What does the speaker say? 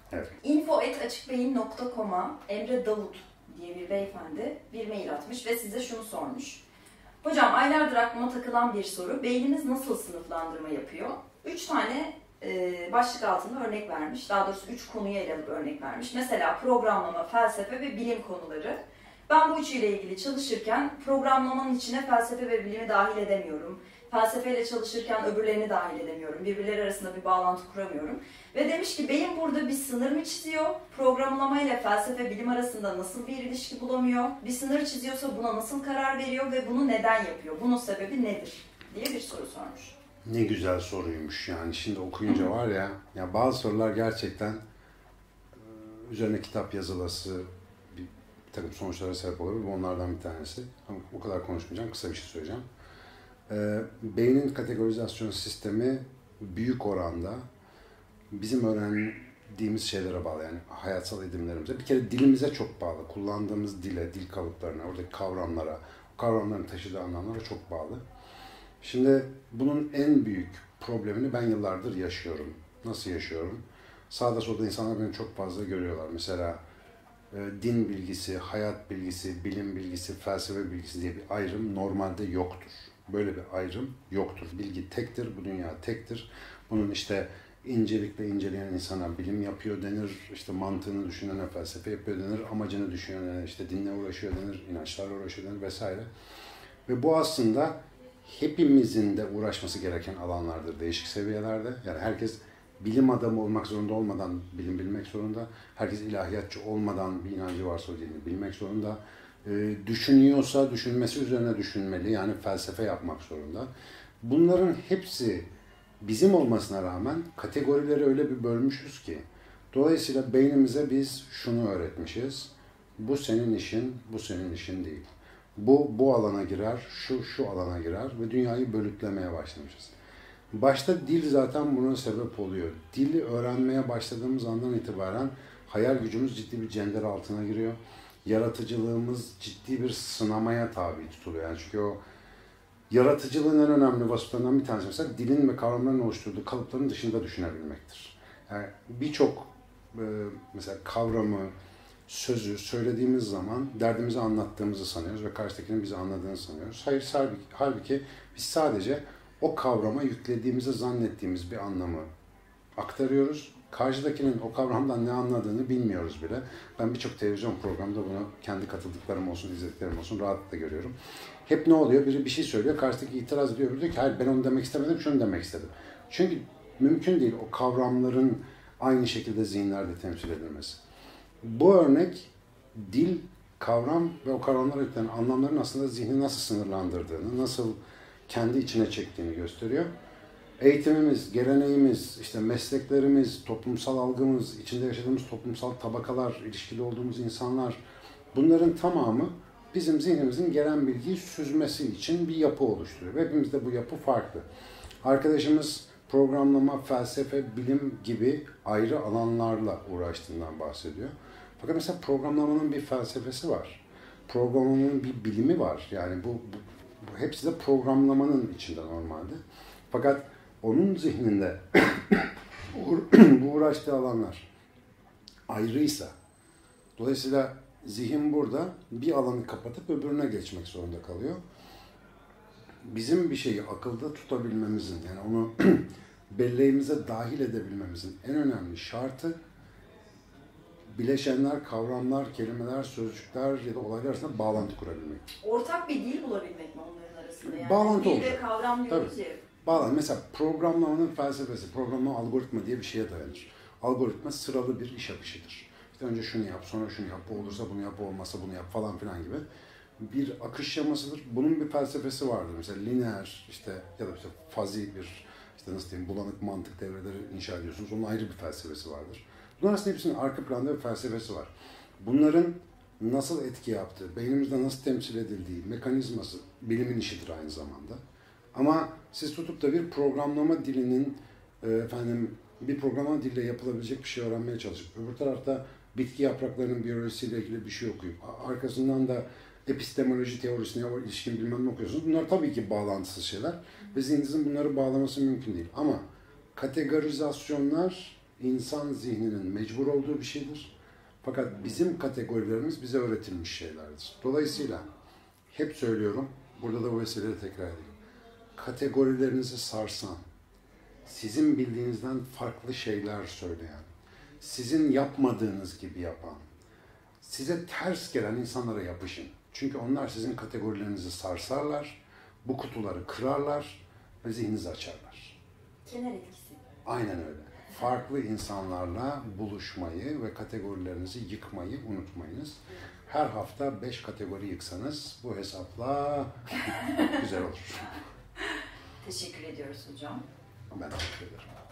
Evet. info@açıkbeyin.com'a Emre Davut diye bir beyefendi bir mail atmış ve size şunu sormuş. Hocam aylardır aklıma takılan bir soru. Beynimiz nasıl sınıflandırma yapıyor? 3 tane başlık altında örnek vermiş. Daha doğrusu 3 konuya ele alıp örnek vermiş. Mesela programlama, felsefe ve bilim konuları. Ben bu üçüyle ilgili çalışırken programlamanın içine felsefe ve bilimi dahil edemiyorum. Felsefeyle çalışırken öbürlerini dahil edemiyorum. Birbirleri arasında bir bağlantı kuramıyorum. Ve demiş ki beyin burada bir sınır mı çiziyor? Programlama ile felsefe bilim arasında nasıl bir ilişki bulamıyor? Bir sınır çiziyorsa buna nasıl karar veriyor ve bunu neden yapıyor? Bunun sebebi nedir? Diye bir soru sormuş. Ne güzel soruymuş yani. Şimdi okuyunca var ya bazı sorular gerçekten üzerine kitap yazılası bir takım sonuçlara sebep oluyor. Bu onlardan bir tanesi. Ama o kadar konuşmayacağım. Kısa bir şey söyleyeceğim. Beynin kategorizasyon sistemi büyük oranda bizim öğrendiğimiz şeylere bağlı, yani hayatsal edimlerimize. Bir kere dilimize çok bağlı. Kullandığımız dile, dil kalıplarına, oradaki kavramlara, o kavramların taşıdığı anlamlara çok bağlı. Şimdi bunun en büyük problemini ben yıllardır yaşıyorum. Nasıl yaşıyorum? Sağda solda insanlar beni çok fazla görüyorlar. Mesela din bilgisi, hayat bilgisi, bilim bilgisi, felsefe bilgisi diye bir ayrım normalde yoktur. Böyle bir ayrım yoktur. Bilgi tektir, bu dünya tektir. Bunun işte incelikle inceleyen insana bilim yapıyor denir, işte mantığını düşünene felsefe yapıyor denir, amacını düşünene işte dinle uğraşıyor denir, inançlarla uğraşıyor denir vesaire. Ve bu aslında hepimizin de uğraşması gereken alanlardır değişik seviyelerde. Yani herkes bilim adamı olmak zorunda olmadan bilim bilmek zorunda. Herkes ilahiyatçı olmadan bir inancı varsa o dini bilmek zorunda. Düşünüyorsa düşünmesi üzerine düşünmeli. Yani felsefe yapmak zorunda. Bunların hepsi bizim olmasına rağmen kategorileri öyle bir bölmüşüz ki dolayısıyla beynimize biz şunu öğretmişiz. Bu senin işin, bu senin işin değil. Bu alana girer, şu alana girer ve dünyayı bölüklemeye başlamışız. Başta dil zaten buna sebep oluyor. Dili öğrenmeye başladığımız andan itibaren hayal gücümüz ciddi bir cender altına giriyor. Yaratıcılığımız ciddi bir sınamaya tabi tutuluyor. Yani çünkü o yaratıcılığın en önemli vasıflarından bir tanesi mesela dilin ve kavramların oluşturduğu kalıpların dışında düşünebilmektir. Yani birçok mesela kavramı, sözü söylediğimiz zaman derdimizi anlattığımızı sanıyoruz ve karşıdakinin bizi anladığını sanıyoruz. Hayır, halbuki biz sadece o kavrama yüklediğimizi zannettiğimiz bir anlamı aktarıyoruz. Karşıdakinin o kavramdan ne anladığını bilmiyoruz bile. Ben birçok televizyon programında bunu kendi katıldıklarım olsun, izlediklerim olsun rahatlıkla görüyorum. Hep ne oluyor? Biri bir şey söylüyor, karşıdaki itiraz ediyor. Diyor ki hayır ben onu demek istemedim, şunu demek istedim. Çünkü mümkün değil o kavramların aynı şekilde zihinlerde temsil edilmesi. Bu örnek dil, kavram ve o kavramlara yüklenen anlamların aslında zihni nasıl sınırlandırdığını, nasıl kendi içine çektiğini gösteriyor. Eğitimimiz, geleneğimiz, işte mesleklerimiz, toplumsal algımız, içinde yaşadığımız toplumsal tabakalar, ilişkili olduğumuz insanlar, bunların tamamı bizim zihnimizin gelen bilgiyi süzmesi için bir yapı oluşturuyor. Ve hepimizde bu yapı farklı. Arkadaşımız programlama, felsefe, bilim gibi ayrı alanlarla uğraştığından bahsediyor. Fakat mesela programlamanın bir felsefesi var. Programlamanın bir bilimi var. Yani bu hepsi de programlamanın içinde normalde. Fakat onun zihninde bu uğraştığı alanlar ayrıysa, dolayısıyla zihin burada bir alanı kapatıp öbürüne geçmek zorunda kalıyor. Bizim bir şeyi akılda tutabilmemizin, yani onu belleğimize dahil edebilmemizin en önemli şartı bileşenler, kavramlar, kelimeler, sözcükler ya da olaylar arasında bağlantı kurabilmek. Ortak bir dil bulabilmek mi onların arasında? Yani bağlantı dil olacak. ve kavram diyoruz Tabii. ya. Bağlantı. Mesela programlamanın felsefesi, programlama algoritma diye bir şeye dayanır. Algoritma sıralı bir iş akışıdır. İşte önce şunu yap, sonra şunu yap, bu olursa bunu yap, bu olmazsa bunu yap falan filan gibi bir akış şemasıdır. Bunun bir felsefesi vardır. Mesela lineer işte ya da işte fazi bir işte nasıl diyeyim bulanık mantık devreleri inşa ediyorsunuz. Onun ayrı bir felsefesi vardır. Bunların aslında hepsinin arka planda bir felsefesi var. Bunların nasıl etki yaptığı, beynimizde nasıl temsil edildiği mekanizması bilimin işidir aynı zamanda. Ama siz tutup da bir programlama dilinin bir programlama dille yapılabilecek bir şey öğrenmeye çalışıp öbür tarafta bitki yapraklarının biyolojisiyle ilgili bir şey okuyup arkasından da epistemoloji teorisine ilişkin bilmem ne okuyorsunuz. Bunlar tabii ki bağlantısız şeyler ve zihninizin bunları bağlaması mümkün değil. Ama kategorizasyonlar insan zihninin mecbur olduğu bir şeydir. Fakat bizim kategorilerimiz bize öğretilmiş şeylerdir. Dolayısıyla hep söylüyorum, burada da bu vesileyle tekrar edeyim. Kategorilerinizi sarsan, sizin bildiğinizden farklı şeyler söyleyen, sizin yapmadığınız gibi yapan, size ters gelen insanlara yapışın. Çünkü onlar sizin kategorilerinizi sarsarlar, bu kutuları kırarlar ve zihninizi açarlar. Kenar etkisi. Aynen öyle. Farklı insanlarla buluşmayı ve kategorilerinizi yıkmayı unutmayınız. Her hafta 5 kategori yıksanız bu hesapla güzel olur. Teşekkür ediyoruz hocam. Ben teşekkür ederim.